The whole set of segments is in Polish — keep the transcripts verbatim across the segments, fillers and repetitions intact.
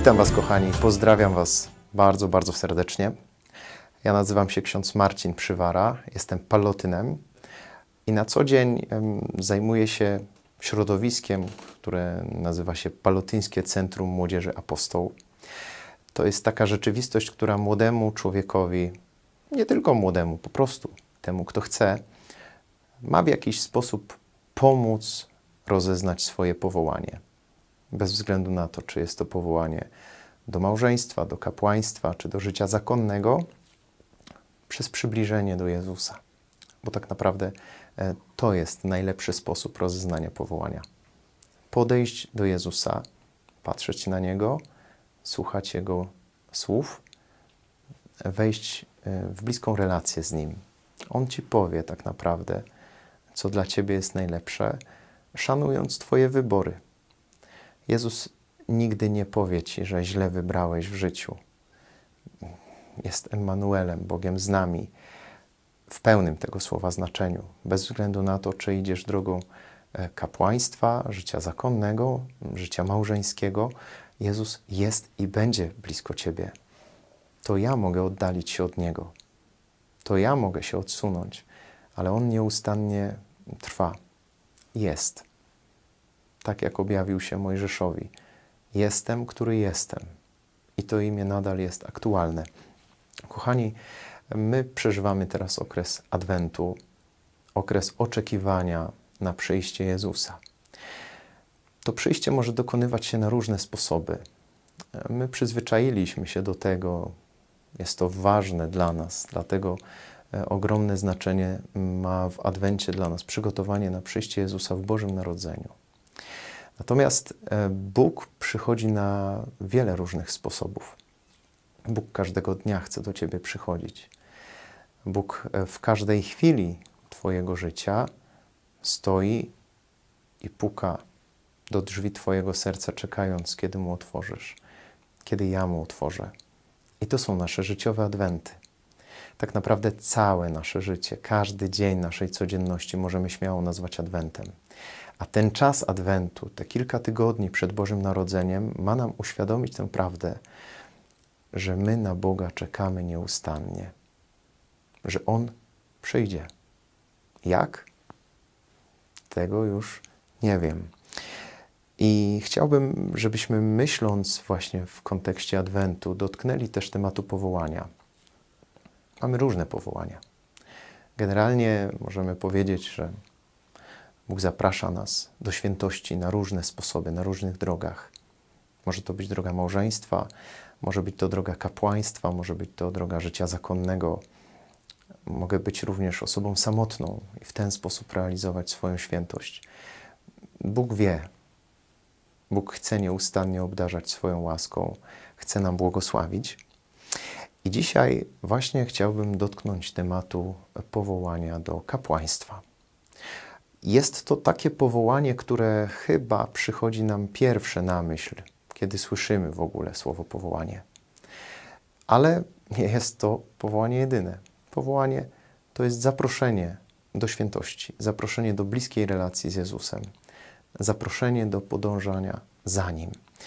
Witam Was, kochani, pozdrawiam Was bardzo, bardzo serdecznie. Ja nazywam się ksiądz Marcin Przywara, jestem palotynem i na co dzień em, zajmuję się środowiskiem, które nazywa się Palotyńskie Centrum Młodzieży Apostoł. To jest taka rzeczywistość, która młodemu człowiekowi, nie tylko młodemu, po prostu temu, kto chce, ma w jakiś sposób pomóc rozeznać swoje powołanie. Bez względu na to, czy jest to powołanie do małżeństwa, do kapłaństwa, czy do życia zakonnego, przez przybliżenie do Jezusa. Bo tak naprawdę to jest najlepszy sposób rozeznania powołania. Podejść do Jezusa, patrzeć na Niego, słuchać Jego słów, wejść w bliską relację z Nim. On Ci powie tak naprawdę, co dla Ciebie jest najlepsze, szanując Twoje wybory. Jezus nigdy nie powie Ci, że źle wybrałeś w życiu. Jest Emmanuelem, Bogiem z nami, w pełnym tego słowa znaczeniu. Bez względu na to, czy idziesz drogą kapłaństwa, życia zakonnego, życia małżeńskiego, Jezus jest i będzie blisko Ciebie. To ja mogę oddalić się od Niego. To ja mogę się odsunąć, ale On nieustannie trwa. Jest. Tak jak objawił się Mojżeszowi. Jestem, który jestem. I to imię nadal jest aktualne. Kochani, my przeżywamy teraz okres Adwentu, okres oczekiwania na przyjście Jezusa. To przyjście może dokonywać się na różne sposoby. My przyzwyczailiśmy się do tego, jest to ważne dla nas, dlatego ogromne znaczenie ma w Adwencie dla nas przygotowanie na przyjście Jezusa w Bożym Narodzeniu. Natomiast Bóg przychodzi na wiele różnych sposobów. Bóg każdego dnia chce do Ciebie przychodzić. Bóg w każdej chwili Twojego życia stoi i puka do drzwi Twojego serca, czekając, kiedy Mu otworzysz, kiedy ja Mu otworzę. I to są nasze życiowe adwenty. Tak naprawdę całe nasze życie, każdy dzień naszej codzienności możemy śmiało nazwać adwentem. A ten czas Adwentu, te kilka tygodni przed Bożym Narodzeniem ma nam uświadomić tę prawdę, że my na Boga czekamy nieustannie, że On przyjdzie. Jak? Tego już nie wiem. I chciałbym, żebyśmy myśląc właśnie w kontekście Adwentu dotknęli też tematu powołania. Mamy różne powołania. Generalnie możemy powiedzieć, że Bóg zaprasza nas do świętości na różne sposoby, na różnych drogach. Może to być droga małżeństwa, może być to droga kapłaństwa, może być to droga życia zakonnego. Mogę być również osobą samotną i w ten sposób realizować swoją świętość. Bóg wie. Bóg chce nieustannie obdarzać swoją łaską, chce nam błogosławić. I dzisiaj właśnie chciałbym dotknąć tematu powołania do kapłaństwa. Jest to takie powołanie, które chyba przychodzi nam pierwsze na myśl, kiedy słyszymy w ogóle słowo powołanie. Ale nie jest to powołanie jedyne. Powołanie to jest zaproszenie do świętości, zaproszenie do bliskiej relacji z Jezusem, zaproszenie do podążania za Nim.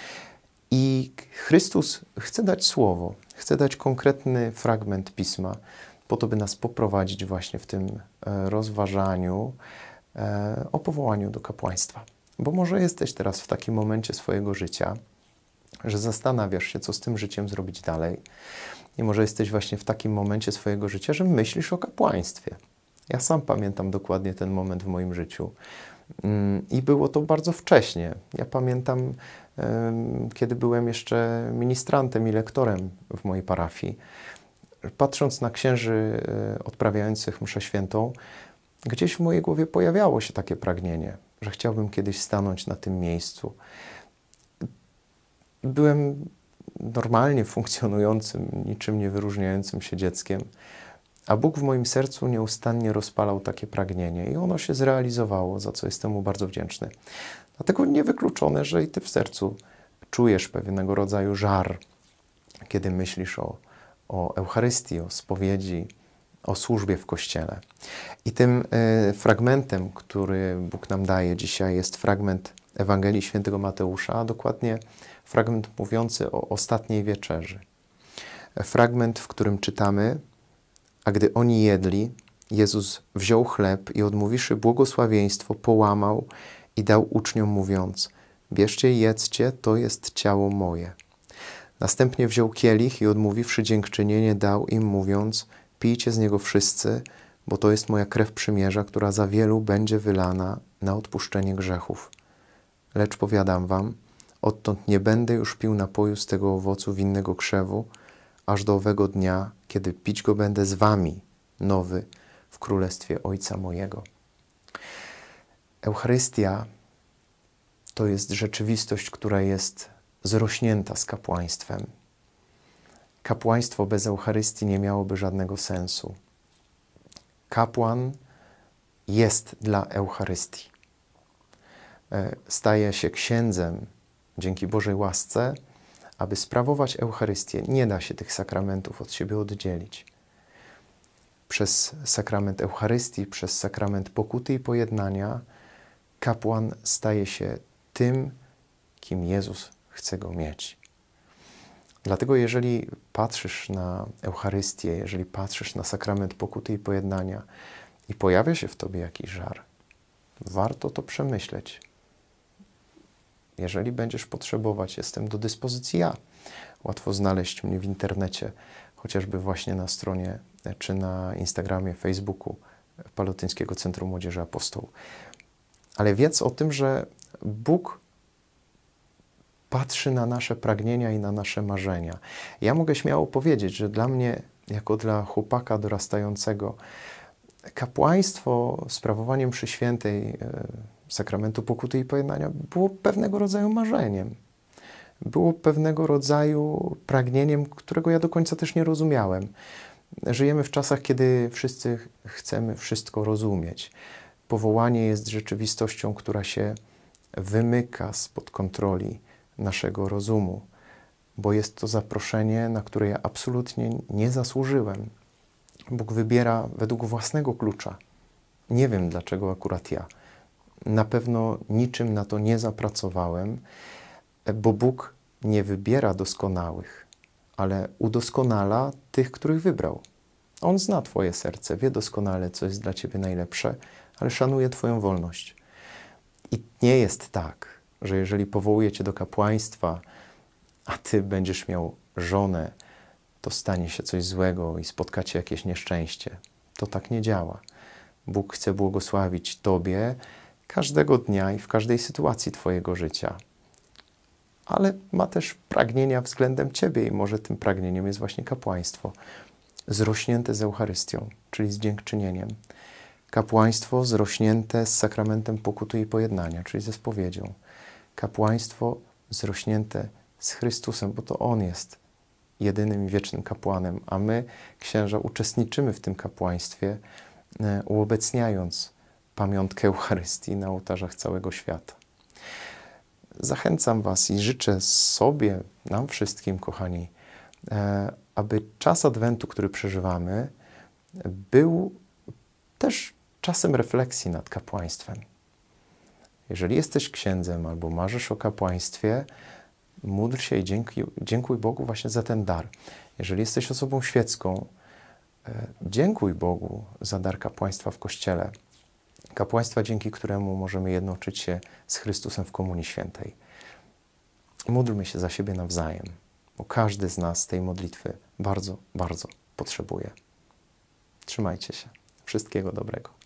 I Chrystus chce dać słowo, chce dać konkretny fragment Pisma, po to, by nas poprowadzić właśnie w tym rozważaniu o powołaniu do kapłaństwa. Bo może jesteś teraz w takim momencie swojego życia, że zastanawiasz się, co z tym życiem zrobić dalej. I może jesteś właśnie w takim momencie swojego życia, że myślisz o kapłaństwie. Ja sam pamiętam dokładnie ten moment w moim życiu. I było to bardzo wcześnie. Ja pamiętam, kiedy byłem jeszcze ministrantem i lektorem w mojej parafii. Patrząc na księży odprawiających mszę świętą, gdzieś w mojej głowie pojawiało się takie pragnienie, że chciałbym kiedyś stanąć na tym miejscu. Byłem normalnie funkcjonującym, niczym nie wyróżniającym się dzieckiem, a Bóg w moim sercu nieustannie rozpalał takie pragnienie i ono się zrealizowało, za co jestem Mu bardzo wdzięczny. Dlatego niewykluczone, że i Ty w sercu czujesz pewnego rodzaju żar, kiedy myślisz o, o Eucharystii, o spowiedzi, o służbie w Kościele. I tym y, fragmentem, który Bóg nam daje dzisiaj, jest fragment Ewangelii Świętego Mateusza, a dokładnie fragment mówiący o ostatniej wieczerzy. Fragment, w którym czytamy: a gdy oni jedli, Jezus wziął chleb i odmówiwszy błogosławieństwo, połamał i dał uczniom, mówiąc: bierzcie i jedzcie, to jest ciało moje. Następnie wziął kielich i odmówiwszy dziękczynienie, dał im, mówiąc: pijcie z niego wszyscy, bo to jest moja krew przymierza, która za wielu będzie wylana na odpuszczenie grzechów. Lecz powiadam wam, odtąd nie będę już pił napoju z tego owocu winnego krzewu, aż do owego dnia, kiedy pić go będę z wami, nowy, w Królestwie Ojca mojego. Eucharystia to jest rzeczywistość, która jest zrośnięta z kapłaństwem. Kapłaństwo bez Eucharystii nie miałoby żadnego sensu. Kapłan jest dla Eucharystii. Staje się księdzem dzięki Bożej łasce. Aby sprawować Eucharystię, nie da się tych sakramentów od siebie oddzielić. Przez sakrament Eucharystii, przez sakrament pokuty i pojednania kapłan staje się tym, kim Jezus chce go mieć. Dlatego jeżeli patrzysz na Eucharystię, jeżeli patrzysz na sakrament pokuty i pojednania i pojawia się w tobie jakiś żar, warto to przemyśleć. Jeżeli będziesz potrzebować, jestem do dyspozycji ja. Łatwo znaleźć mnie w internecie, chociażby właśnie na stronie czy na Instagramie, Facebooku Palotyńskiego Centrum Młodzieży Apostołów. Ale wiedz o tym, że Bóg patrzy na nasze pragnienia i na nasze marzenia. Ja mogę śmiało powiedzieć, że dla mnie, jako dla chłopaka dorastającego, kapłaństwo, sprawowanie mszy świętej, sakramentu pokuty i pojednania było pewnego rodzaju marzeniem. Było pewnego rodzaju pragnieniem, którego ja do końca też nie rozumiałem. Żyjemy w czasach, kiedy wszyscy chcemy wszystko rozumieć. Powołanie jest rzeczywistością, która się wymyka spod kontroli naszego rozumu, bo jest to zaproszenie, na które ja absolutnie nie zasłużyłem. Bóg wybiera według własnego klucza. Nie wiem, dlaczego akurat ja. Na pewno niczym na to nie zapracowałem, bo Bóg nie wybiera doskonałych, ale udoskonala tych, których wybrał. On zna twoje serce, wie doskonale, co jest dla ciebie najlepsze, ale szanuje twoją wolność. I nie jest tak, że jeżeli powołuje cię do kapłaństwa, a ty będziesz miał żonę, to stanie się coś złego i spotkacie jakieś nieszczęście. To tak nie działa. Bóg chce błogosławić tobie każdego dnia i w każdej sytuacji twojego życia. Ale ma też pragnienia względem ciebie i może tym pragnieniem jest właśnie kapłaństwo. Zrośnięte z Eucharystią, czyli z dziękczynieniem. Kapłaństwo zrośnięte z sakramentem pokuty i pojednania, czyli ze spowiedzią. Kapłaństwo zrośnięte z Chrystusem, bo to On jest jedynym i wiecznym kapłanem, a my, księża, uczestniczymy w tym kapłaństwie, uobecniając pamiątkę Eucharystii na ołtarzach całego świata. Zachęcam was i życzę sobie, nam wszystkim, kochani, aby czas Adwentu, który przeżywamy, był też czasem refleksji nad kapłaństwem. Jeżeli jesteś księdzem albo marzysz o kapłaństwie, módl się i dziękuj, dziękuj Bogu właśnie za ten dar. Jeżeli jesteś osobą świecką, dziękuj Bogu za dar kapłaństwa w Kościele. Kapłaństwa, dzięki któremu możemy jednoczyć się z Chrystusem w Komunii Świętej. Módlmy się za siebie nawzajem, bo każdy z nas tej modlitwy bardzo, bardzo potrzebuje. Trzymajcie się. Wszystkiego dobrego.